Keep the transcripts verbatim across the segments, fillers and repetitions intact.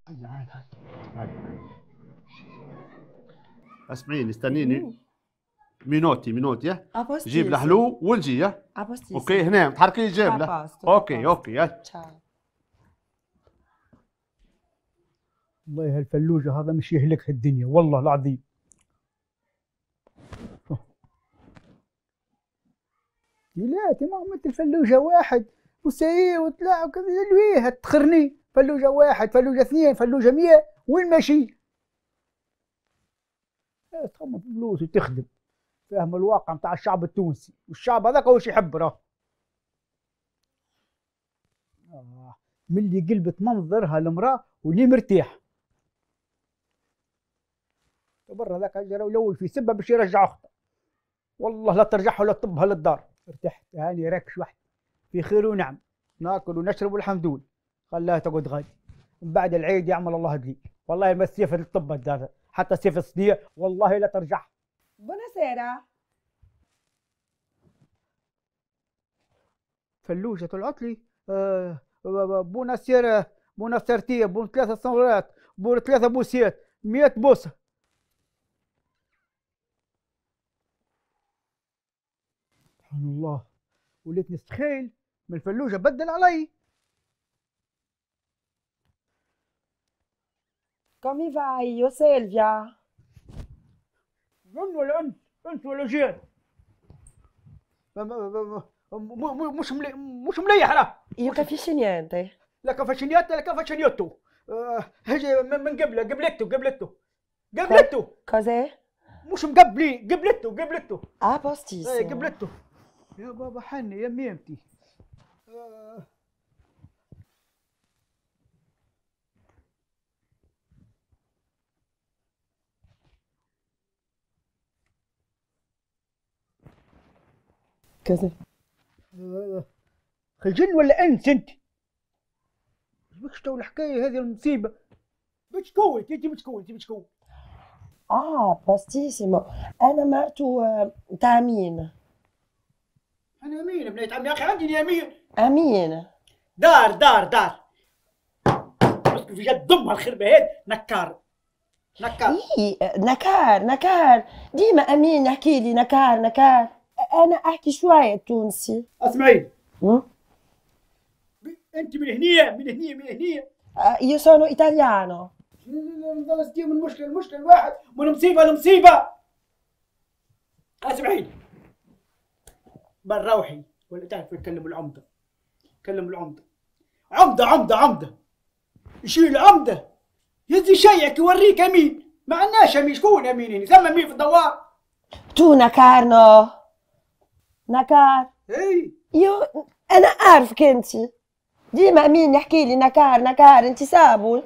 اسمعيني استنيني. مينوتي مينوتي. جيب له الحلو ونجي. يا اوكي هنا تحركي جيب له. اوكي اوكي يا والله هالفلوجة هذا مش يهلك الدنيا والله العظيم. لا تمام مثل فلوجة واحد وسيء وطلع وكذا يلويها تخرني. فلوجة واحد فلوجة اثنين فلوجة مية وين ماشي؟ تخمم في فلوس وتخدم. فاهم الواقع متاع الشعب التونسي والشعب هذاك هو يحب راه. آه. من اللي قلبت منظرها المرأة واللي مرتاح. برا ذاك جرى ولول في سبه باش يرجع اخته. والله لا ترجعها ولا تطبها للدار. ارتحت هاني راكش واحد في خير ونعم. ناكل ونشرب والحمد لله. خلاها تقعد غادي. من بعد العيد يعمل الله دليل. والله ما السيف اللي طبها الدار حتى سيف الصينيه والله لا ترجع. Buonasera. فلوجة العطلي. آه بونا سير بونا سرتيه بون ثلاثة صنغرات بون ثلاثة بوسيات مئة بوسة. سبحان الله وليت نستخيل من الفلوجة بدل علي. Come vai, io Silvia? من ولا انت؟ انت ولا جير؟ مش ملي... مش مليح راه. Io capisci niente. لا كافاشينياتا لا كافاشينيوتو. هجي من قبله قبلته قبلته قبلته. Cos'è؟ مش مقبلي قبلته قبلته. Ah, postissimo. ايه قبلته. يا بابا حني يا ميمتي. كذا. خلجن ولا انت انت؟ بكش تو الحكايه هذه المصيبه. بتشكوي انت بتشكوي انت بتشكوي. اه باستيسيمو. انا مرتو تاع امين. انا امين بنيت عمي يا اخي عندي امين. امين. دار دار دار. مسك في جد ضمها الخربه هيك نكار. نكار. اي نكار نكار ديما امين يحكي لي نكار نكار. انا احكي شويه تونسي. اسمعي. انت من هنيه من هنيه من هنيه. io sono italiano. نضل من المشكله المشكله الواحد من مصيبه لمصيبه. اسمعي بنروحي ولا تعرف يتكلم العمده. كلم العمده. عمده عمده عمده يشيل عمده يزي شيعك يوريك امين. ما عندناش امين. شكون امين هنا؟ ثم مين في الدوار؟ تو نكارنو نكار. اي يو انا اعرفك انت ديما امين يحكي لي نكار نكار انت سابو.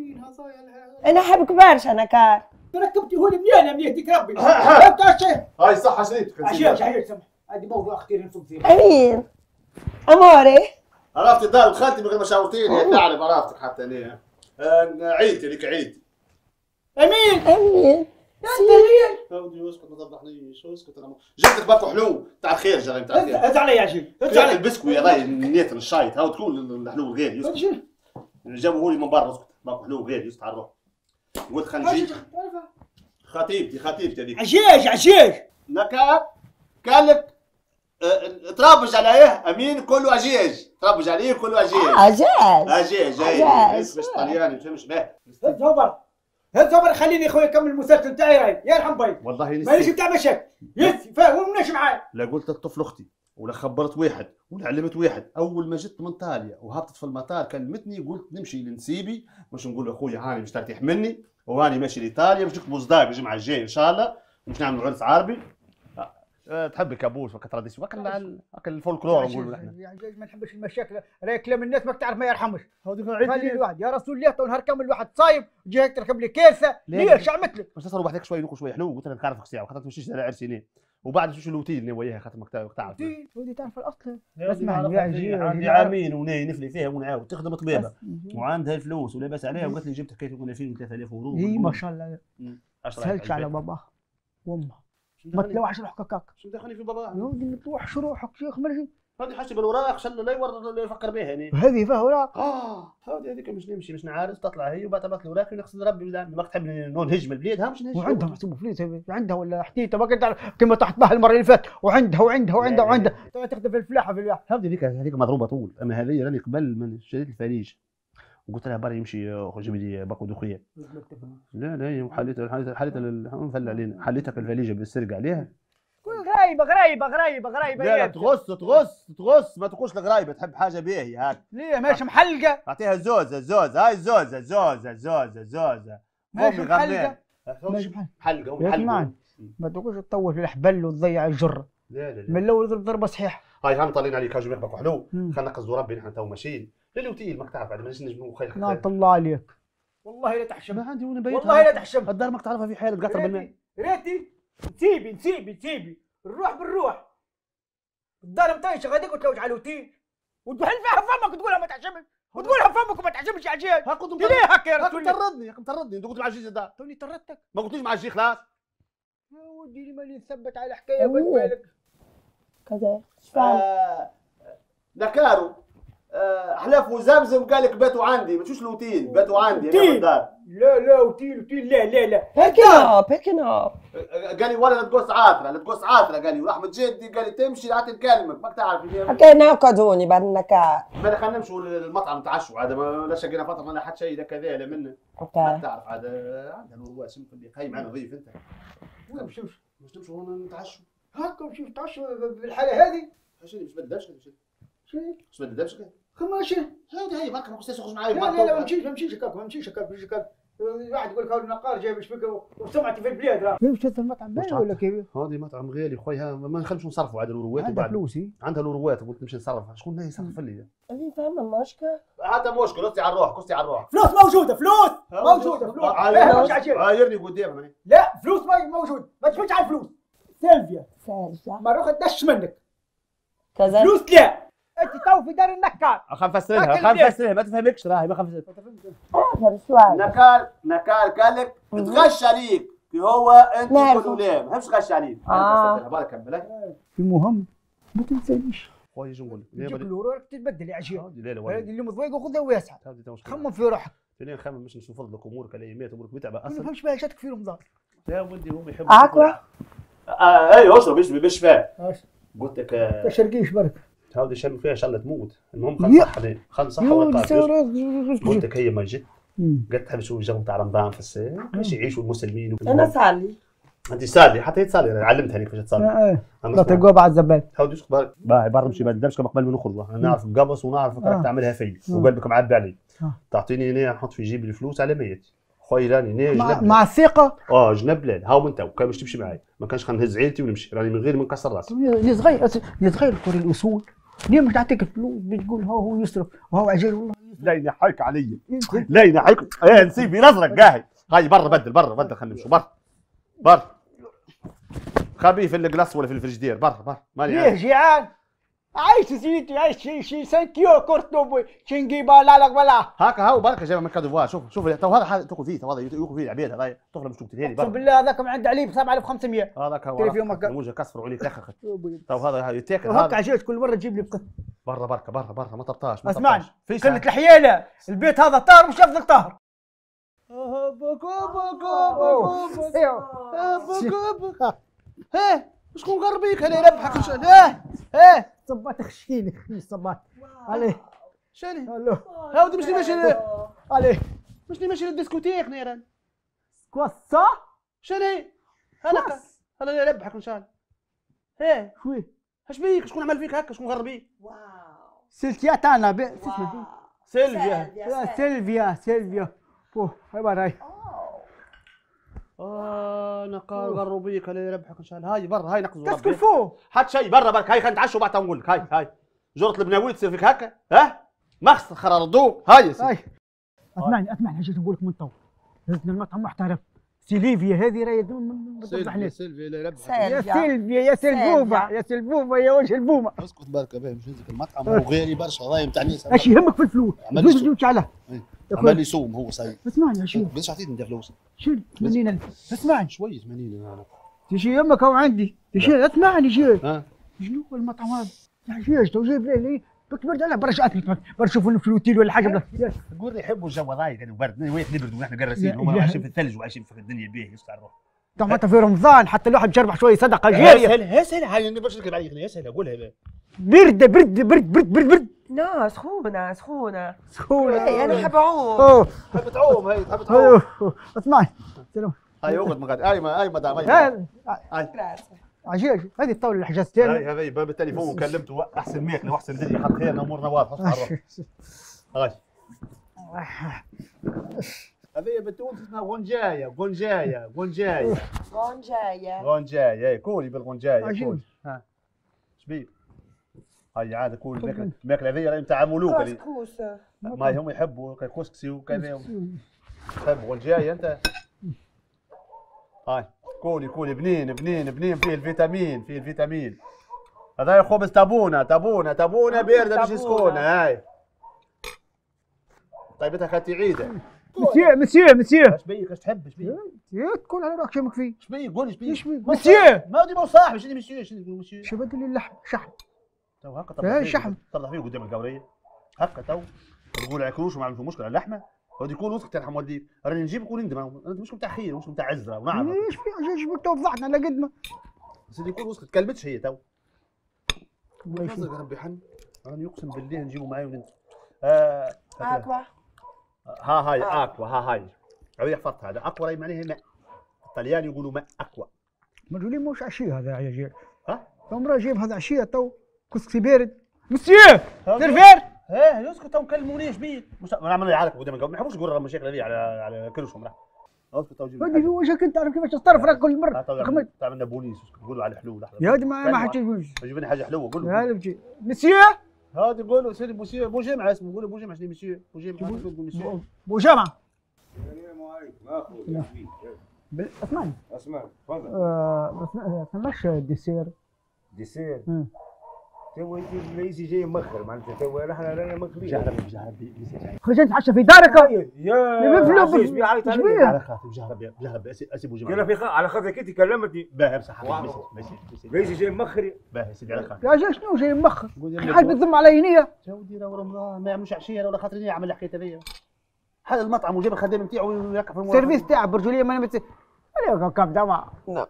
انا احبك برشا نكار. ركبتي هوني منين منين يهديك ربي. هاي صح عشريتك. عشيش عشيش سمح. هذه موضوع اختير نفوق فيه. امين اموري. عرفتي دار خالتي من غير ما شاورتيني. تعرف عرفتك حتى ليه. عيد لك عيد. امين امين انت امين. ودي اسكت ما تفضحنيش اسكت. انا جبتك باكو حلو تاع الخير جري تاع الخير. هز علي يا شيخ هز علي البسكوي راي نيتن الشايط هاو تكون الحلو غير يسكت. جابوه لي من برا اسكت باكو حلو غير يسكت على الروح. قلت خلينا نجي. خطيبتي خطيبتي هذيك. عشيش عشيش نكا قال لك اه تربج عليه امين كله عجيج. تربج عليه كله عجيج. عجاج عجيج اي مش طلياني فهمش به. هز هبر هز هبر خليني اخويا اكمل المسلسل تاعي راي يرحم بيك. والله نسيت ماليش بتاع مشاكل. يس فاهم ومناش معاي. لا قلت لطفل اختي ولا خبرت واحد ولا علمت واحد. اول ما جيت من ايطاليا وهبطت في المطار كلمتني قلت نمشي لنسيبي باش نقول له اخويا هاني مش ترتيح مني وهاني ماشي لايطاليا باش نكتبوا صداق الجمعه الجايه ان شاء الله باش نعملوا عرس عربي. أه تحب الكابوس وكتراديسيون وكل اكل الفولكلور نقولوا احنا. يعني ما نحبش المشاكل راهي كلام الناس ما تعرف ما يرحمش. خلي الواحد يا رسول الله تو نهار كامل الواحد صايم جي هيك تركب لي كاسه ليش عملت لك؟ باش تصروا وحدك شوي نوكل شوي حلو قلت لك نعرفك ساعه خاطر تمشيش على عرسي وبعد تمشي لوتيل وياها خاطر ما تعرف. ودي تعرف الاصل. اسمع عندي عامين وناي نفلي فيها ونعاود تخدم طبيبه وعندها الفلوس ولاباس عليها وقالت لي جبت حكايه يقول ألفين وثلاثة آلاف يورو. اي ما شاء الله. سهلتش على باباها وامها. ما تلوحش روحك هكاك. شو دخلني في باباها؟ يا ولدي ما تلوحش روحك شيخ مرجي. هذه حاجه بالوراق شل لا يور لا يفكر بها يعني. هذه فيها اوراق. اه هذه هذيك مش نمشي مش نعارض تطلع هي وبعد تبعت الوراق ونقصد ربي ما تحب نهجم البلاد ها مش نهجم. وعندها محسوب فلوس عندها ولا حتيته ما كنت كما طحت بها المره اللي فاتت وعندها وعندها وعندها وعندها تبغى تخدم الفلاحه في الواحد. هذه هذيك هذيك مضروبه طول اما هذه راني قبل من شريت الفريج وقلت لها برا يمشي جيب لي باكو دوخيه. لا لا هي حليتها حليتها حليتها نفل علينا حليتها الفاليجه بالسرقه عليها. غرايبه غرايبه غرايبه غرايبه. لا لا تغص تغص تغص ما تقولش الغرايبه تحب حاجه باهيه هاك. ليه ماشي محلقه؟ اعطيها زوزه زوزه هاي زوزه زوزه زوزه زوزه ماشي محلقه ماشي محلقه محلقه. ما تقولش تطول في الحبل وتضيع الجره. لا لا لا من الاول ضرب ضربه صحيحه. هاي هان طالعين عليك هاجم يربك حلو خلينا نقصدوا ربي نحن تو ماشيين للوتيل ماك تعرف بعد ما نجموا خير لا الله عليك والله لا تحشم. ما عندي وانا بيت والله لا تحشم. الدار ماك تعرفها في حالة قطر بالماء. ريتي نسيبي نسيبي نسيبي نروح بالروح. الدار مطيشه غاديك وتلوج على الوتيل وتحل فيها فمك وتقولها ما تعشمش وتقولها فمك وما تعشمش يا عجيل. ها كنت ليه هكا يا رسول الله؟ مطردني مطردني انت قلت مع الجيش الدار. توني طردتك. ما قلتليش مع الجيش خلاص. يا ودي ماني نثبت على حكايه بالك كذا. آه نكارو آه حلف وزمزم قال لك باتوا عندي ما تشوفش الاوتيل باتوا عندي انا في الدار. لا لا اوتيل اوتيل لا لا لا هيك ناب هيك ناب. قال لي ولا لا تقص عاطره لا تقص عاطره قال لي ورحمه جدي قال لي تمشي لا تكلمك ماك تعرف. هكا ناقضوني بعد النكار. ما خلينا نمشوا للمطعم نتعشوا عاد ما لا شقينا فتره ما حد شيء كذا لا منه. اوكي. ما تعرف عاد عندنا الرواس يمكن اللي قايم معنا ضيف انت. نمشي مش نمشوا هون نتعشوا. هاكا نمشي نتعشوا بالحاله هذه. شنو مش بدلش شنو؟ مش بدلش خماشي. هذه هي برك ما قصديش تخرج معايا. لا لا لا ما نمشيش ما نمشيش هكاك ما نمشيش هكاك ما نمشيش هكاك. واحد يقول لك هاو النقار جايب شبكه وسمعتي في البلاد راه. كيف هذا المطعم باين ولا كيف؟ هذه مطعم غالي خويا ما نخليش نصرفوا عاد الوروات. عندها فلوسي. عندها الوروات قلت نمشي نصرف شكون اللي يصرف لي؟ أنا فاهمة المشكل. هذا مشكل قصدي على الروح قصدي على الروح. فلوس موجوده فلوس موجوده فلوس. عايرني قدامها. لا فلوس موجود ما تفوتش على الفلوس. سيلفيا سالفة. ما روح تدش منك. كذا. فلوس لا. انت تو في دار النكار. خلينا نفسرها خلينا نفسرها ما تفهمكش راهي ما خلينا افهم شوي. نكال نكال قال لك تغش عليك كي هو انت تقول لا ما تحبش تغش عليك. اه بارك كمل. المهم ما تنسانيش. خويا ايش نقول لك؟ تجيك الورق تتبدل يا عجيب. لا لا هذه اللي مضويق وخذها ويسعى. خمم في روحك. ثانيا خمم مش نشوف لك امورك الايامات امورك متعبه ما اصلا. نفهمش بها جاتك في رمضان. يا ولدي هم يحبوا اكوا. اه ايوه اشرب اشرب باش فاهم. قلت لك ما تشرقيش برك. هاودي شم فيها ان شاء الله تموت. المهم خلص صح خلص صح ولا قلت لك هي ما جت قالت تحب تشوف الجو تاع رمضان في الصيف باش يعيشوا المسلمين. انا صالي. انت صالي حتى هي تصلي علمتها هذيك كيفاش تصلي. لا تلقوها بعد الزبال. هاودي شو اخبارك؟ باهي برا نمشي ما ندمش كما قبل ما نخرج انا نعرف القبص ونعرف راك تعملها في وقلبك معبي علي. تعطيني هنا نحط في جيبي الفلوس على ميت. خويا راني هنا مع, مع الثقه. اه جنب ليل هاو من تو كان باش تمشي معايا ما كانش خنهز عيلتي ونمشي راني من غير ما نكسر راسي. يا صغير يا صغير كوري الاصول. ليه مش نعطيك الفلوس بتقول هو هو يصرف وهو عجيل والله. لا ينحيك علي لا ينحيك ايه نسيب ينظرك قاعد. هاي برا بدل برا بدل خلينا نمشوا برا برا خبيه في القلاص ولا في الفريجدير برا برا مالي. ليه جيعان؟ عايش سيدي عايش شي شي سانكيو كورتوبوي شنجيبا لا لا بلا هاكا هاو برك جايبها من كادوفوار. شوف شوف تو هذا تاكل فيه تو هذا ياكل فيه العباد هذا تخرج مش تقتلها لي اقسم بالله هذاك من عند علي ب سبعة آلاف وخمسمية. هذاك هو موجه كسر عليه تاخخ تو هذا يتاكل هذا عجيت كل مره تجيب لي بقى. برا بركه برا برا ما تبطاش ما اسمعني قله الحياله البيت هذا طاهر مش يفضل طاهر. بكو بكو بكو بكو ها شكون غربيك هنا يربحك وش ها ها صبات خشيني خشيني صبات عليه شنو الو هاودي مش ماشي عليه مش ماشي للديسكوتيك نيران كواسا شنو هذاك هذا اللي يربحك ان شاء الله. ها شوي اش بيك شكون عمل فيك هكا شكون غربيك؟ واو سيلفيا تاعنا سيلفيا سيلفيا سيلفيا اوه هاي باراي. اه نقال غروا بيك اللي يربحك ان شاء الله. هاي برا هاي نقصوا ربي تسكت فوق حد شيء برا برك. هاي خلينا نتعشوا بعد نقول لك. هاي هاي جرة البناوي تصير فيك هكا ها مخص خرر الضوء. هاي يا سيدي هاي اسمعني اسمعني جيت نقول لك من تو هزنا المطعم محترف. سيليفيا هذه راهي سيلفيا سيلفيا اللي يربحك يا سيلفيا يا سلفوفه يا سلفوفه يا وجه البومه. اسكت برك باهي مش هذيك المطعم هو غالي برشا راهي نتاع ناس. اش يهمك في الفلوس؟ الفلوس اللي عليه عمل لي صوم هو صحيح. اسمعني يا شيخ بس عطيتني انت فلوس شنو ثمانين ألف. اسمعني شويه ثمانين انا تجي يمك هو عندي تجي اسمعني جي ها شنو هو المطعم هذا؟ يا عجاج تو جايب لي بك برد على برشا برا نشوفوا في الاوتيل ولا حاجه. تقول يحبوا الجو ضايق يعني برد واحد نبرد ونحن قراسين هم عايشين في الثلج وعايشين في الدنيا باهي يسطع الروح. طبعا في رمضان حتى الواحد يربح شويه صدقه جاريه. اسهل اسهل هاي انا باش نكذب عليك اسهل اقولها برد برد برد برد برد برد لا سخونه سخونه سخونه. اي انا حاب اعوم. اوه تحب تعوم هي تحب تعوم. اسمعي سلام. هاي اقعد مقعد اي ما اي مدام اي هاي عجاج هذه الطاوله اللي حجزتها هاي هذي باب التليفون وكلمته احسن ماكله واحسن دنيا حط خيرنا امورنا واضحه هاي هذه بتقول اسمها غنجايه غنجايه غنجايه غنجايه غنجايه كولي بالغنجايه عجيب. كولي ها شبيك هاي عاد كول الماكله الماكله هذه راهي نتاع ملوك اللي كسكس ما هم يحبوا كسكسي وكذا يحب غنجايه انت هاي كولي كولي بنين بنين بنين فيه الفيتامين فيه الفيتامين هذا خبز تابونه تابونه تابونه بارده مش سخونه هاي طيبتها خالتي عيده مسيو مسيو مسيو اش بيك اش تحب اش بيك تقول على راك شمك فيه. اش بيك قول اش بيك ايش بيك مسيو ما دي مو صاحبي شنو مسيو شنو تقول مسيو شو بدل لي اللحم شحم تو هكا ايه طلع شحم. طلع فيه قدام القوريه هكا تو تقول عكروش وما عندهم مشكله اللحمه هو يكون وسخ ترحم والديك راني نجيب يكون ندم انت مش بتاع خير مش بتاع عزره ونعرف ايش في عجاج بك تو فضحنا على قد ما بس اللي يكون وسخ تكلمتش هي تو الله يشفيك. يا ربي حن راني اقسم بالله نجيبه معايا وننزل آه اكوا ها هاي اكوا ها هاي هذه حفظتها هذا اكوا راهي معناها ماء الطليان يقولوا ماء اكوا مرجولي مش عشيه هذا يا عجاج. ها تو مرة جايب هذا عشيه تو كسكسي بارد مسيو سيرفير. ايه يسكت تو كلموني ايش بيك نعمل لي عارك قدام القوم ما يحبوش يقولوا المشاكل هذه على على كرشهم راه اسكت تو جيب هذه في وجهك انت تعرف كيفاش تصرف راك كل مره تعمل تعمل بوليس تقولوا على حلول لحظه يا هذه ما ما حتجيبوش. جيب لي حاجه حلوه قول له هذا بجي مسيو هذا قول له سيدي مسيو بو جامعه اسمه قول له بو جامعه شنو مسيو بو جامعه بو جامعه. السلام عليكم اخو بال- اسمعني اسمع تفضل آه، بس ما فماش ديسير. ديسير مم. تو انت الرئيسي جاي مخر معناتها تو احنا رانا مخرين بجهرب بجهرب خرجت نتعشى في دارك يا بفلو عزيز بيعيط ايش عليا بيه؟ على خاطر بجهرب بجهرب اسي بو قال جامعه في خ... على خاطرك انت كلمتني باهي بصح واو. ماشي ماشي الرئيسي جاي مخري باهي سيدي على خاطر يا جا شنو جاي مخر قول لي حد بتذم علي نيه. جودي راه رمضان ما يعملوش عشيه ولا خاطر يعمل الحكايه هذيا هذا المطعم وجاب الخدام نتاعو ويركب في الموظف السيرفيس تاع برجوليه ما نمت عليك كم جامعه. لا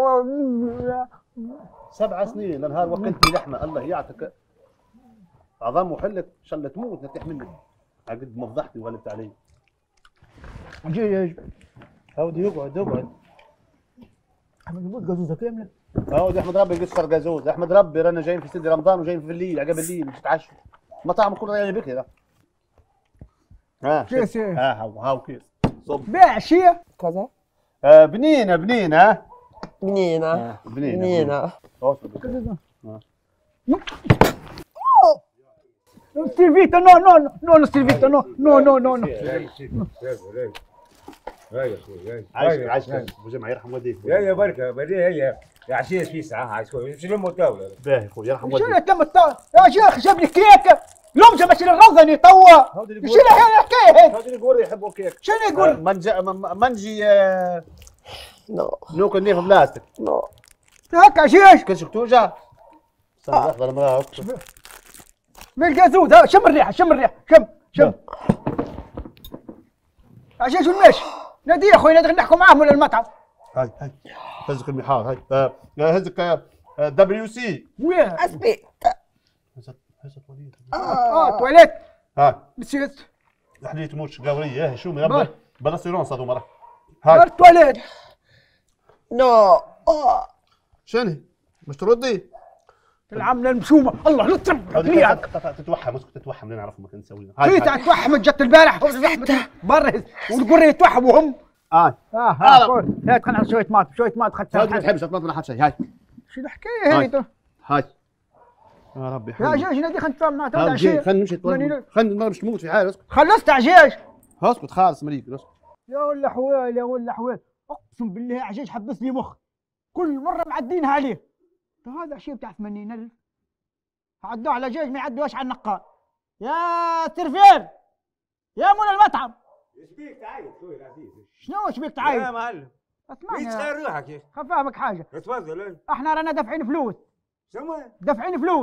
سبع سنين نهار وكلتني لحمه الله يعطيك عظام وحلك ان شاء الله تموت نرتاح منك عقد ما فضحتني وغلبت علي جي هاودي يقعد يقعد احمد يموت قزوزه كامله. هاودي احمد ربي قصر قازوز احمد ربي رانا جايين في سيدي رمضان وجايين في الليل عقب الليل نتعشوا المطاعم كلها راهي بكري راه ها كيس ها هاو هاو كيس صب بيع عشيه كذا آه بنينه بنينه بنينه آه بنينه بنينه قزوزه. آه. ستيفيتا نو نو نو نو ستيفيتا نو نو نو نو نو هاي يا اخوي هاي عايش عايش ابو جمعه يرحم والديك يا يا بركه بدي هي عشيه في ساعه هاي شوي شنو المطاوله باهي خويا يرحم شنو والديك تم الط- يا شيخ جاب لي كيكه لمجه ماشي للغضني توا. هاودي اللي شنو يقول هي الحكايه هيك؟ هاودي اللي يقول يحبوا كيك شنو آه، يقول؟ منجي منجي آه، نو نوكل نيف بلاستيك نو هكا عشيش كل شيء توجع استنى لحظه المراه بالقازوز ها شم الريحه شم الريحه شم شم عشيش والماشي نادي يا اخوي نادي نحكوا معاهم ولا المطعم. هاي هاي هزك المحار هاي آه، هزك دبليو سي وين؟ اسبي هزت هزت وليد اه تواليت هاي مسيت حليت موش قوريه هاي شو من بار. ربي بالاسيرونس هذو مره هاي بار تواليت. نو اه شنو مش تردي العمله المشومه الله لا تربح هاودي ليك. تتوحم اسكت تتوحم نعرف ما كان نسوي هاي في هاي. توحمت جت البارح برز والقريه يتوحموا هم. هاي اه آه. ها هات خلينا شويه ماط شويه ماط هاودي ما خدتها. تحبش تطلع لنا حد شيء هاي شو الحكايه هذه تو؟ هاي يا ربي يا حلو جيش نادي خلينا نتفاهم معاه تو هاو جاي عشيه. خلينا نمشي ماني- خلينا مش تموت في حالة اسكت خلصت عجيش. اسكت خالص مريك اسكت يا ولا حوال يا ولا حوال اقسم بالله عجيج حبس لي مخ كل مره معدينها عليه. طيب هذا عشيه بتاع ثمانين ألف عدوه على جيج ما يعدوهاش على النقال. يا سرفير يا منى المطعم ايش بيك تعيط خوي العزيز شنو ايش بيك يا تعيط؟ معلم اسمعني ايش خير روحك يا خفافك حاجه تفضل احنا رانا دافعين فلوس شنو دافعين فلوس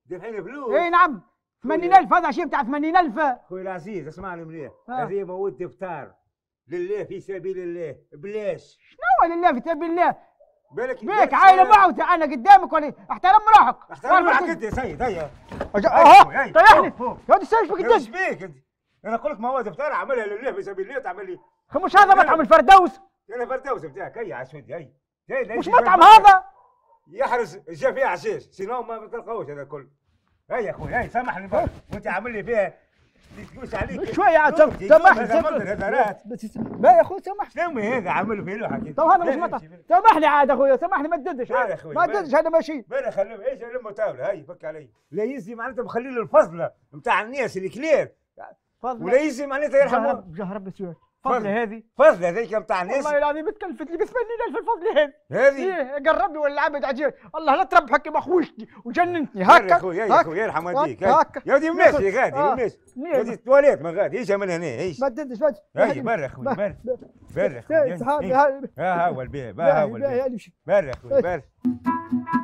دافعين فلوس. اي نعم ثمانين ألف هذا شيء بتاع ثمانين ألف. اخوي العزيز اسمعني مليح، آه. هذه مواد افطار لله في سبيل الله بلاش. شنو لله في سبيل الله؟ بالك بيك عائله معوته انا قدامك ولا احترم روحك. احترم روحك انت يا سيد. هيا اها طيحني يا ودي سايش بك ايش بيك انت؟ انا اقول لك مواد افطار اعملها لله في سبيل الله تعمل لي. مش هذا مطعم الفردوس؟ انا فردوس بتاعك. هيا عسود هيا. مش مطعم هذا؟ يحرز جا فيها عشيش سينو ما تلقاوش هذا الكل. هيا اخوي هيا سامحني بقى وانت عامل لي فيها تقوش عليك شويه عاد سامحني لا يا اخوي سامحني. سمي هذا عامل فيه لوحه كده. طب هذا مش مطعم. سامحني عاد اخويا سامحني ما تددش ما ما تددش هذا ماشي. بلا خليه ايش لما طاوله هاي فك علي. لا يزي معناتها مخلي له الفضله نتاع الناس الكلير ولا يزي معناتها يرحمه بجاه ربي سؤال فضله هذه فضله هذيك نتاع الناس والله العظيم تكلفت لي ب ثمانين ألف الفضله هذه. هذه ايه قربني ولا العبد عجيب الله لا تربح هكا مخوشتني وجننتني هكا هكا يا اخوي يا اخوي يرحم والديك هكا يا ودي ماشي غادي آه. ماشي غادي التواليت ما غادي ايش من هنا ايش ما تدش ما هاي برا اخوي برا برا اخوي صحابي هاي ها هو البيع ها هو البيع برا اخوي برا